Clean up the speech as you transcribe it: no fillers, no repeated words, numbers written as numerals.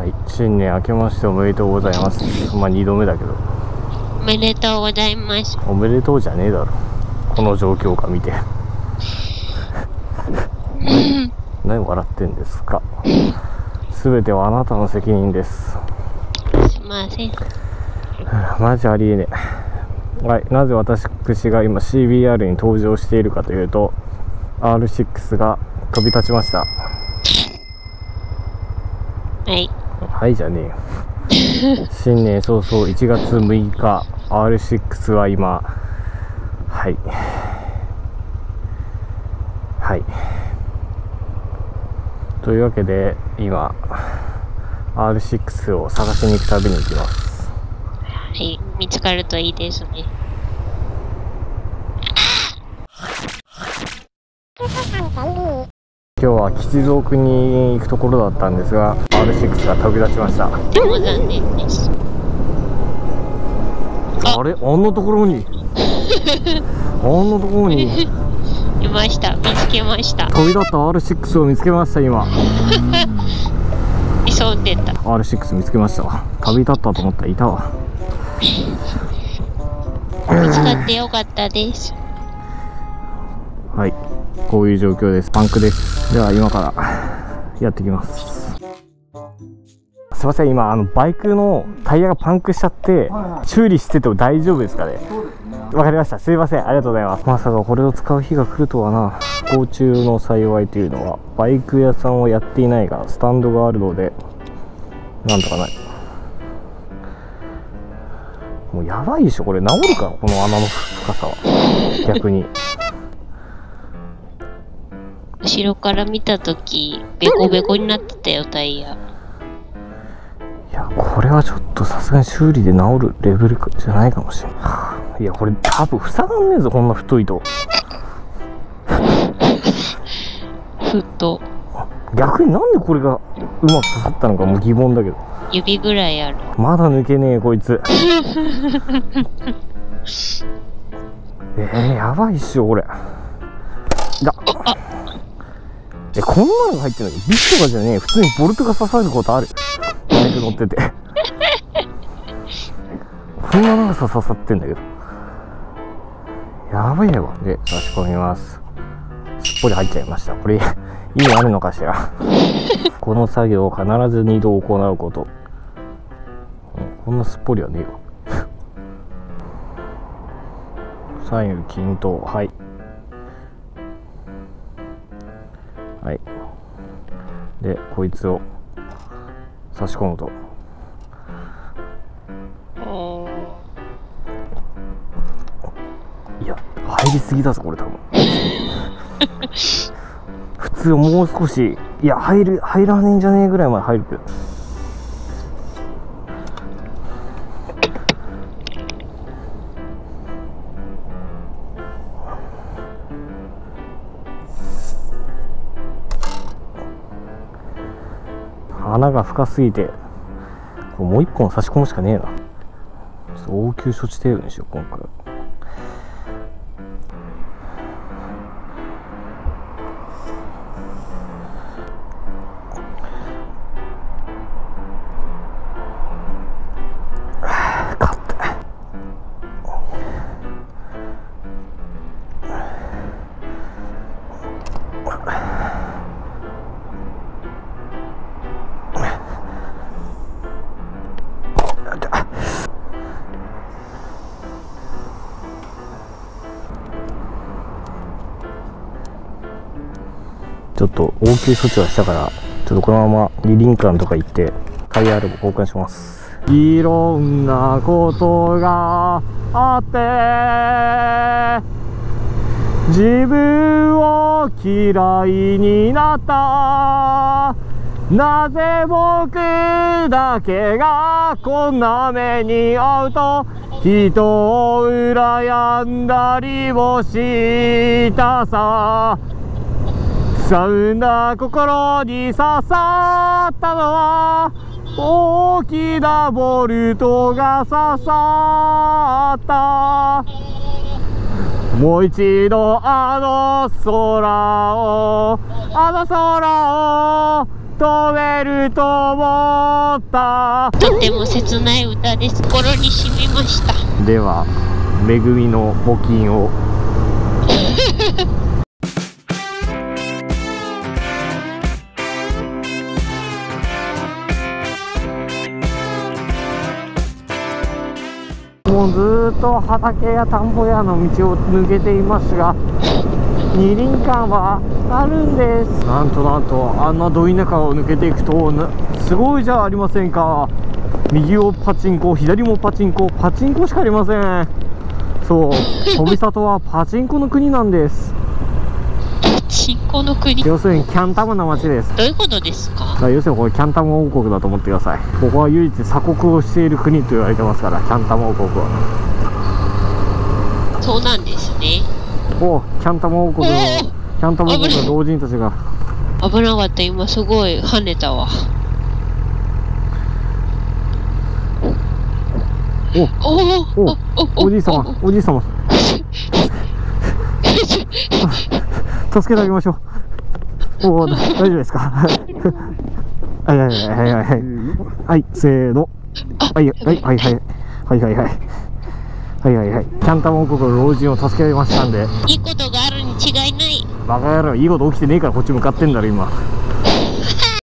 はい、新年明けましておめでとうございます。まあ2度目だけど。 おめでとうございます。 おめでとうじゃねえだろ、この状況か見て。何笑ってんですか。全てはあなたの責任です。 すいません。 マジありえねえ。はい、なぜ私が今 CBR に登場しているかというと、 R6 が飛び立ちました。 はいはいじゃねえよ。新年早々1月6日 R6 は今、はいというわけで今 R6 を探しに行く旅に行きます。 はい、見つかるといいですね。 今日は吉蔵区に行くところだったんですが、 R6 が飛び立ちました。 でも残念です。 あれ、あんなところにいました。見つけました。 飛び立った R6 を見つけました。今急んでた。 R6 見つけましたわ。飛び立ったと思ったらいたわ。 見つかってよかったです。 はい、こういう状況です。パンクです。では今からやってきます。すいません、今バイクのタイヤがパンクしちゃって、修理してても大丈夫ですかね。わかりました、すいません、ありがとうございます。まさかこれを使う日が来るとはな。不幸中の幸いというのは、バイク屋さんをやっていないがスタンドがあるのでなんとかない。もうやばいでしょこれ。治るかこの穴の深さは。逆に後ろから見たときベコベコになってたよ、タイヤ。 いや、これはちょっとさすがに修理で治るレベルじゃないかもしれない。いや、これ多分塞がんねえぞ、こんな太いと。逆になんでこれがうまく刺さったのかも疑問だけど。 指ぐらいある。 まだ抜けねえこいつ。やばいっしょこれ。こんなのが入ってるのにビスとかじゃねえ。普通にボルトが刺さることある。バイク乗っててこんな長さ刺さってんだけど、やばいわ。で差し込みます。すっぽり入っちゃいました。これ意味あるのかしら。この作業を必ず2度行うこと。こんなすっぽりはねえわ。左右均等。はいでこいつを差し込むと、いや入りすぎだぞこれ多分。普通もう少し、いや入らねえんじゃねえぐらいまで入るけど。穴が深すぎてもう一本差し込むしかねえな。ちょっと応急処置程度にしよう今回。勝った。ちょっと応急処置はしたから、ちょっとこのままリリンカンとか行ってタイヤアルも交換します。いろんなことがあって自分を嫌いになった。なぜ僕だけがこんな目に遭うと人を羨んだりもしたさ。そんな心に刺さったのは大きなボルトが刺さった。もう一度あの空を止めると思思った。 とても切ない歌です。心に染みました。 ではめぐみの募金をもうずーっと畑や田んぼやの道を抜けていますが、二輪館はあるんです。なんとあんなど田舎を抜けていくとすごいじゃありませんか。右をパチンコ、左もパチンコ、パチンコしかありません。そう、富里はパチンコの国なんです。 パチンコの国。 要するにキャンタムな街です。 どういうことですか。 要するにこれキャンタム王国だと思ってください。ここは唯一鎖国をしている国と言われてますから、キャンタム王国は。 そうなんですね。 お、キャンタム王国の老人たちが。 危なかった。今すごい跳ねたわ。 おじい様助けてあげましょう。大丈夫ですか。はいせーの。はい。キャンタム王国の老人を助けましたんで。 いいことがあるに違いない。 バカ野郎、いいこと起きてねえからこっち向かってんだろ今。